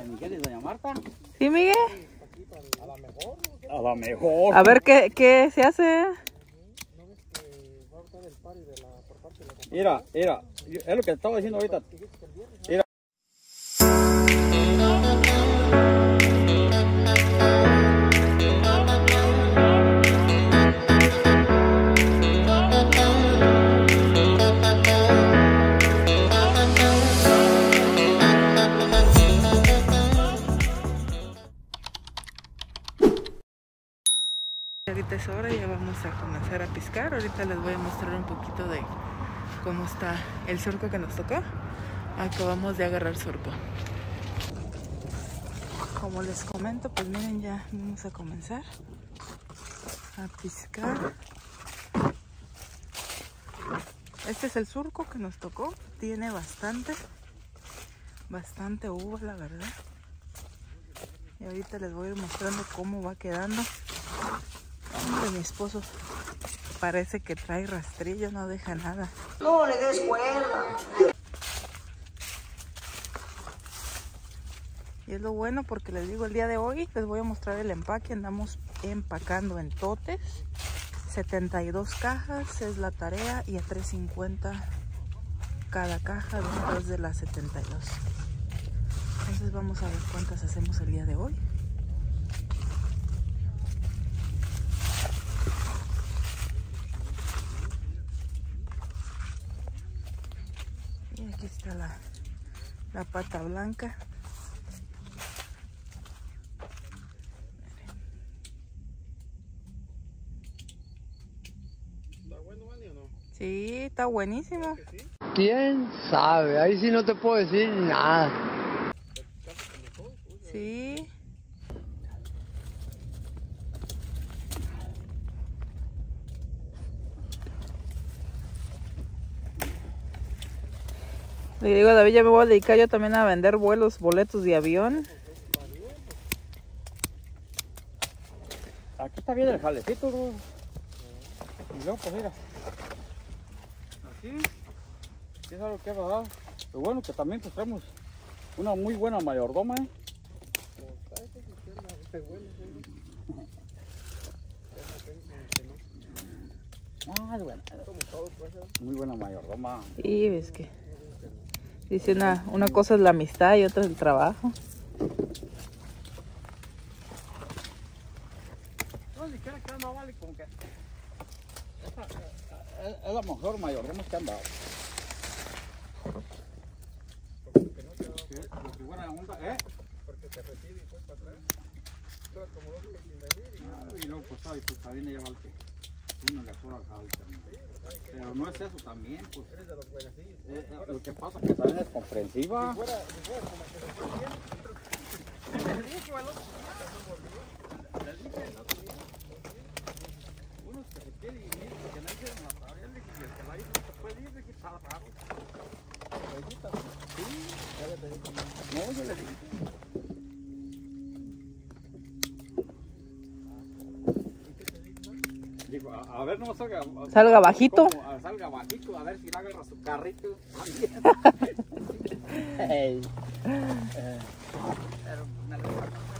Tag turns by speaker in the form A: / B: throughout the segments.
A: Miguel y doña Marta.
B: ¿Sí, Miguel?
A: A lo mejor. A lo mejor.
B: A ver qué se hace.
A: Mira, es lo que estaba diciendo ahorita. Mira.
B: Ahorita es hora, ya vamos a comenzar a pescar. Ahorita les voy a mostrar un poquito de cómo está el surco que nos tocó. Acabamos de agarrar surco. Como les comento, pues miren, ya vamos a comenzar a pescar. Este es el surco que nos tocó. Tiene bastante uva, la verdad. Y ahorita les voy a ir mostrando cómo va quedando. Hombre, mi esposo parece que trae rastrillo, no deja nada.
C: No le des cuerda.
B: Y es lo bueno porque les digo, el día de hoy les voy a mostrar el empaque. Andamos empacando en totes. 72 cajas es la tarea y a $3.50 cada caja después de las 72. Entonces vamos a ver cuántas hacemos el día de hoy. Y aquí está la pata blanca.
A: ¿Está bueno, Manny, o no?
B: Sí, está buenísimo.
D: ¿Quién sabe? Ahí sí no te puedo decir nada.
B: Sí. Le digo a David, ya me voy a dedicar yo también a vender boletos de avión.
A: Aquí está bien el jalecito, bro. Y luego, pues mira. Así. Es algo que va a dar. Lo bueno que también pues traemos una muy buena mayordoma, ¿eh? Ah, bueno. Muy buena mayordoma.
B: Y ves que dice una cosa es la amistad y otra es el trabajo.
A: No, ni siquiera que no vale como que es la mejor mayordoma que han dado. Porque buena onda, ¿eh? Porque te recibe y fue para atrás. Pero como dos que sin venir y luego pues ahí pues también lleva el que uno le fuera al jale también. Pero no es eso también, pues. Eres de los buenacillos. Lo que pasa es que también es comprensiva. Si fuera como que se fue bien. Le dije al otro. Le dije al otro. Unos que se quieren ir, que no quieren matar. Yo le dije que el que va ir no se puede ir, de que está raro. Sí, ya le pedí como. No, yo le dije. Digo, a ver, no
B: Salga bajito.
A: Salga bajito, a ver si le agarra su carrito.
D: Hey.
A: Pero me lo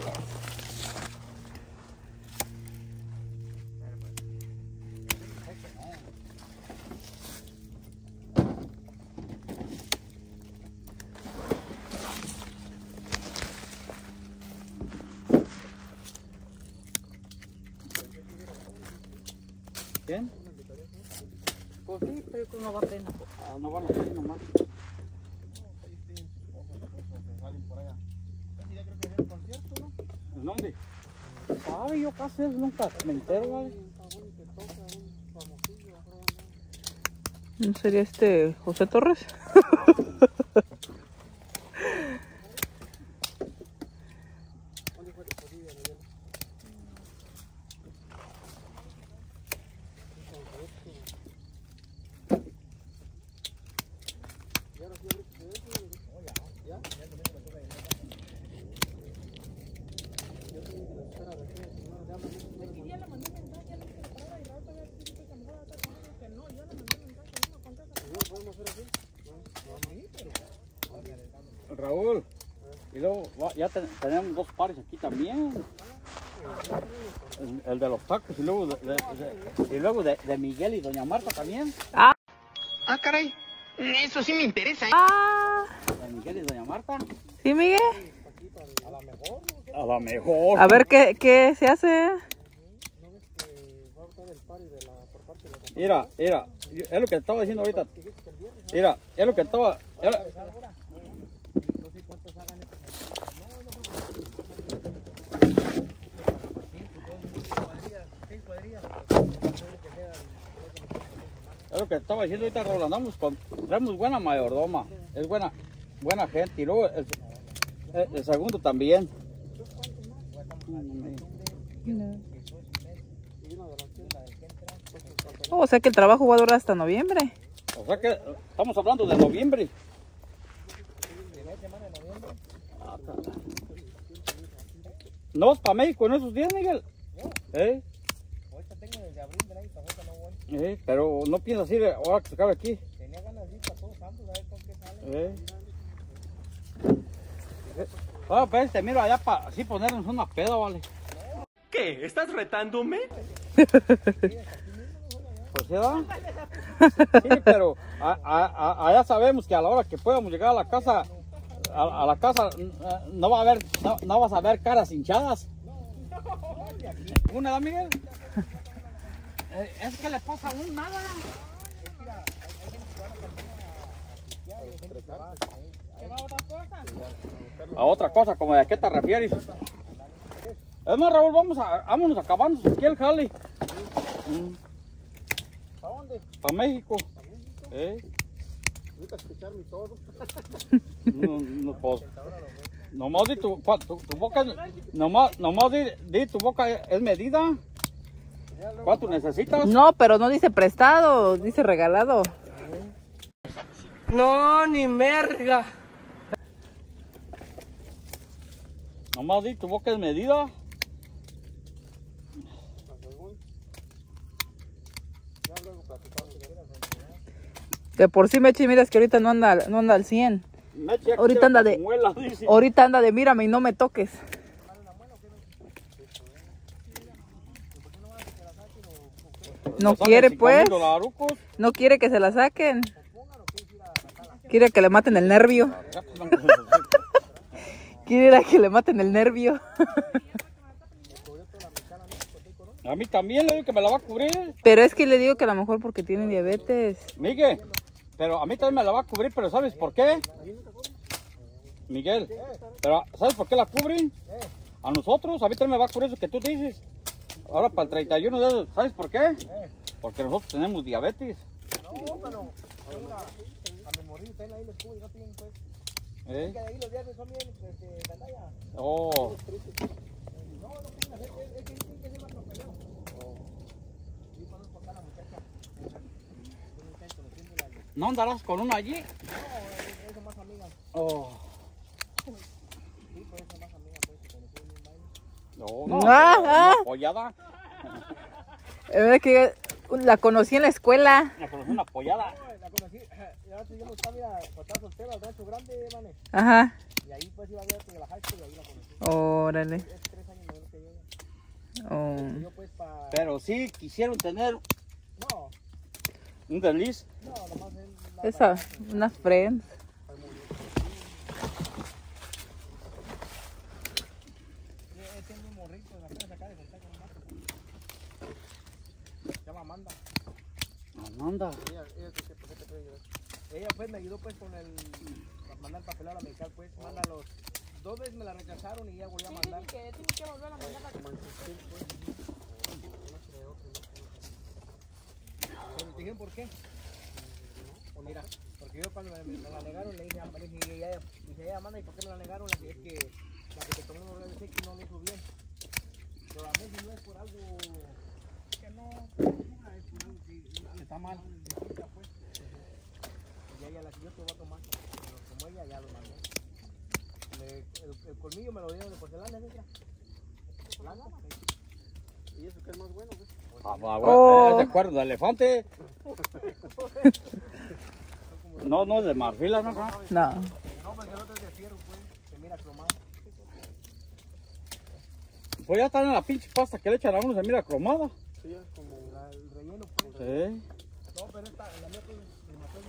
A: ¿Quién? Pues sí, pero que no va a tener. No van a tener nomás. ¿En dónde? Sabe, yo casi nunca me entero, ¿vale?
B: ¿No sería José Torres?
A: Podemos hacer así. No, vamos ahí, pero tenemos dos pares aquí también. El de los tacos y luego de Miguel y doña Marta también.
B: Ah,
C: caray. Eso sí me interesa.
A: De Miguel y doña Marta.
B: ¿sí, Miguel?
A: A lo mejor.
B: A ver qué se hace.
A: Mira, es lo que estaba diciendo ahorita. Mira, es lo que estaba... Es lo que estaba diciendo ahorita, Roland. Tenemos buena mayordoma. Es buena gente. Y luego el segundo también.
B: O sea que el trabajo va a durar hasta noviembre.
A: O sea que estamos hablando de noviembre. ¿No vas para México en esos días, Miguel?
E: Ahorita tengo desde abril del año pasado, no voy.
A: Pero no piensas ir ahora que se acabe aquí.
E: Tenía ganas de ir para todos santos, a ver con qué sale.
A: Pues te miro allá para así ponernos una peda, vale.
F: ¿Qué? ¿Estás retándome?
A: Pues sí, ¿verdad? Sí, pero allá sabemos que a la hora que podamos llegar a la casa, a la casa no vas a ver caras hinchadas. ¿Una, Miguel? Es que le pasa a uno nada. A otra cosa, como de qué te refieres. Es más, Raúl, vámonos acabando aquí el jale.
E: ¿Para dónde?
A: Para México.
E: Ahorita escucharme todo.
A: No, pues, nomás di tu boca, nomás di tu boca es medida. ¿Cuánto necesitas?
B: No, pero no dice prestado, dice regalado.
C: No, ni merga.
A: Nomás di tu boca es medida.
B: De por sí Mechi, miras que ahorita no anda al 100. Ahorita anda de, mírame y no me toques. No quiere pues. No quiere que se la saquen. Quiere que le maten el nervio. Quiere que le maten el nervio.
A: A mí también le digo que me la va a cubrir.
B: Pero es que le digo que a lo mejor porque tiene diabetes.
A: Miguel, pero a mí también me la va a cubrir, pero ¿sabes por qué? Miguel, pero ¿sabes por qué la cubren? A nosotros, a mí también me va a cubrir eso que tú dices. Ahora para el 31 de esos, ¿sabes por qué? Porque nosotros tenemos diabetes.
E: No, pero a mi morir, ten ahí los cubos y no tienen pues.
A: ¿Eh?
E: Que de ahí los diabetes son bien, gandalla.
A: Oh.
E: No quieren hacer, es que tienen que ser más papeleo. Sí, conozco acá a la muchacha.
A: ¿No andarás con una allí?
E: No, eso más amigas.
A: Oh.
E: Sí, pues eso más amigas, pues, que conocí en un baile.
A: No,
B: Ah,
A: una apoyada.
B: Es verdad que la conocí en la escuela.
A: La conocí una apoyada.
E: La conocí, yo no estaba, mira, cuando estaba soltero, al rancho grande, mane.
B: Ajá.
E: Y ahí pues iba a ver que la high school y ahí la conocí.
B: Órale.
E: Es 3 años menor que yo.
B: Oh.
E: Yo pues para...
A: Pero sí quisieron tener
E: No,
A: un desliz.
E: no, nomás él...
B: Esa, unas friends.
E: Tengo un morrito en la casa acá de contar con un mato. Se llama Amanda.
A: Amanda.
E: Ella pues me ayudó pues con el... Para mandar el papel a la medical pues. Manda los... 2 veces me la rechazaron y ya volví a mandar.
G: Que tienes que volver a mandar la
E: Pero te dije por qué. O mira, porque yo cuando me la negaron le dije a Amanda, ¿y por qué me la negaron? Es que la que te tomó los rayos X no lo hizo bien. Pero a veces no es por algo que no es por algo que está mal. Pues. Y ella la que yo te voy a tomar, como ella ya lo mandó. El colmillo me lo dieron de porcelana, ¿esa? Blanca. ¿Y eso qué es más bueno? Pues?
B: Oh.
A: ¿Es de cuerno de elefante? No es de marfil, ¿no?
B: No.
E: No, porque el otro es de fierro, pues. Se mira cromado.
A: Pues ya están en la pinche pasta que le echan a uno, se mira cromada.
E: Sí, es como el relleno, pues.
A: Sí.
E: No, pero esta, la mía, pues, me mató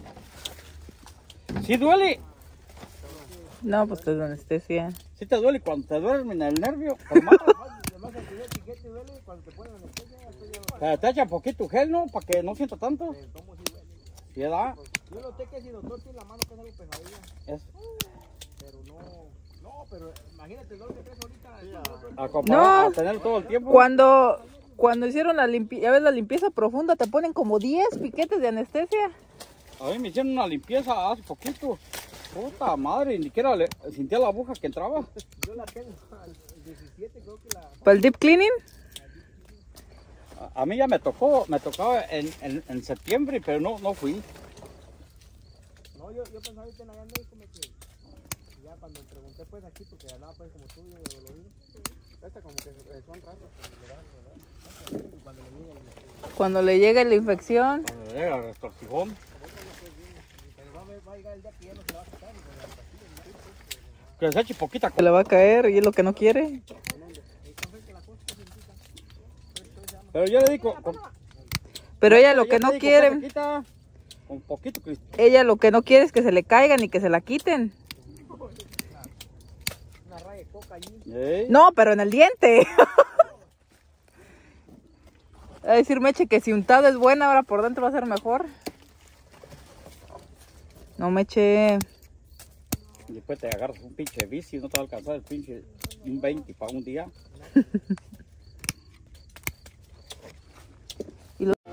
E: el nervio.
A: Sí duele.
B: No, pues te da anestesia.
A: Sí te duele cuando te duermen el nervio. Además,
E: Además, el primer piquete duele cuando te ponen anestesia. Después ya no
A: pero te echan poquito gel, ¿no? Para que no sienta tanto.
E: te tomo, sí duele.
A: Sí, da.
E: Yo noté que si doctor tiene la mano que es algo pesadilla,
A: Es
E: pero no, pero imagínate el dolor que traes ahorita.
A: a comparar
B: No.
A: a tener todo el tiempo.
B: Cuando hicieron la limpieza, ya ves, la limpieza profunda, te ponen como 10 piquetes de anestesia.
A: A mí me hicieron una limpieza hace poquito. Puta madre, ni siquiera sentía la aguja que entraba.
E: Yo la tengo al 17, creo que la...
B: ¿Para el deep cleaning?
A: A mí ya me tocaba en septiembre, pero no fui.
E: No, yo pensaba ahorita en allá en México, ya cuando pregunté pues aquí, porque andaba pues como tú, de dolorido. Esta como que son raros, ¿verdad? Cuando le llega
B: Cuando le llega la infección.
A: Cuando llega el retorcijón.
E: pero va a llegar el día que ya no se la va a quitar, ni con la pastilla,
A: Que se eche poquita
B: Se le va a caer y es lo que no quiere.
A: Pero yo le digo,
B: Pero ella lo
A: yo
B: que
A: le
B: no
A: digo,
B: quiere,
A: se quita con poquito cristal.
B: ella lo que no quiere es que se le caigan y que se la quiten.
E: una raya de coca allí.
B: No, pero en el diente. A decir Meche que si untado es buena, ahora por dentro va a ser mejor. No, Meche.
A: Y después te agarras un pinche bici, no te va a alcanzar el pinche un 20 para un día.
B: Y lo-